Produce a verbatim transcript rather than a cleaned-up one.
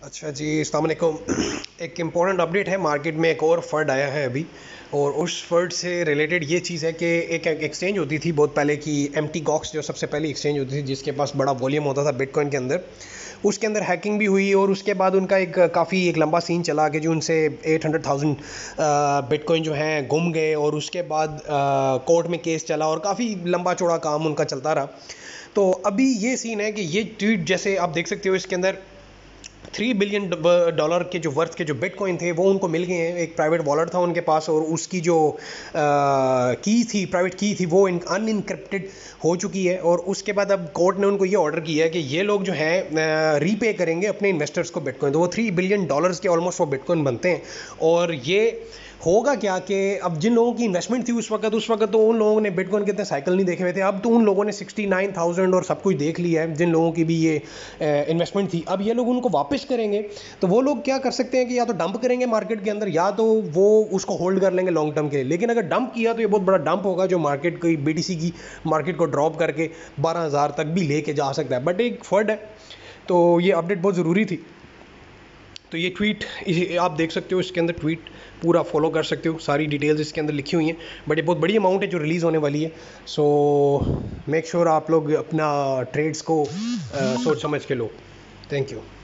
अच्छा जी, अस्सलाम वालेकुम। एक इम्पॉर्टेंट अपडेट है, मार्केट में एक और फंड आया है अभी, और उस फंड से रिलेटेड ये चीज़ है कि एक एक्सचेंज होती थी बहुत पहले की, एम टी गॉक्स जो सबसे पहली एक्सचेंज होती थी जिसके पास बड़ा वॉल्यूम होता था बिटकॉइन के अंदर। उसके अंदर हैकिंग भी हुई और उसके बाद उनका एक काफ़ी एक लंबा सीन चला कि जो उनसे एट हंड्रेड थाउजेंड बिटकॉइन जो हैं गुम गए, और उसके बाद कोर्ट में केस चला और काफ़ी लंबा चौड़ा काम उनका चलता रहा। तो अभी ये सीन है कि ये ट्वीट जैसे आप देख सकते हो, इसके अंदर थ्री बिलियन डॉलर के जो वर्थ के जो बिटकॉइन थे वो उनको मिल गए हैं। एक प्राइवेट वॉलेट था उनके पास, और उसकी जो की थी, प्राइवेट की थी, वो अनइनक्रिप्टेड हो चुकी है। और उसके बाद अब कोर्ट ने उनको ये ऑर्डर किया है कि ये लोग जो है रीपे करेंगे अपने इन्वेस्टर्स को बिटकॉइन। तो वो थ्री बिलियन डॉलर्स के ऑलमोस्ट वो बिटकॉइन बनते हैं। और ये होगा क्या कि अब जिन लोगों की इन्वेस्टमेंट थी उस वक्त उस वक्त तो उन लोगों ने बिटकॉइन के इतने साइकिल नहीं देखे हुए थे। अब तो उन लोगों ने सिक्सटी नाइन थाउजेंड और सब कुछ देख लिया है, जिन लोगों की भी ये इन्वेस्टमेंट थी। अब ये लोग उनको वापस करेंगे, तो वो लोग क्या कर सकते हैं कि या तो डंप करेंगे मार्केट के अंदर, या तो वो उसको होल्ड कर लेंगे लॉन्ग टर्म के लिए। लेकिन अगर डंप किया तो ये बहुत बड़ा डंप होगा, जो मार्केट की बी टी सी की मार्केट को ड्रॉप करके बारह हज़ार तक भी लेके जा सकता है। बट एक फर्ड है, तो ये अपडेट बहुत ज़रूरी थी। तो ये ट्वीट आप देख सकते हो, इसके अंदर ट्वीट पूरा फॉलो कर सकते हो, सारी डिटेल्स इसके अंदर लिखी हुई हैं। बट ये बहुत बड़ी अमाउंट है जो रिलीज़ होने वाली है। सो मेक श्योर आप लोग अपना ट्रेड्स को uh, सोच समझ के लो। Thank you.